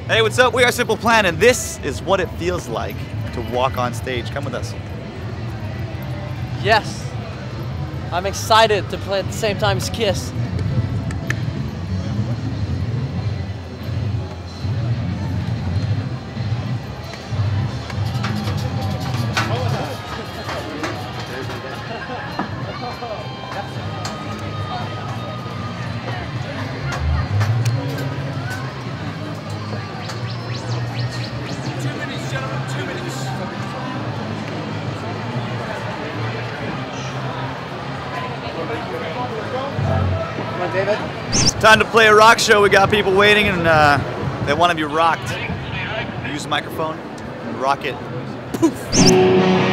Hey, what's up? We are Simple Plan, and this is what it feels like to walk on stage. Come with us. Yes. I'm excited to play at the same time as Kiss. David? Time to play a rock show. We got people waiting, and they want to be rocked. Use the microphone and rock it. Poof!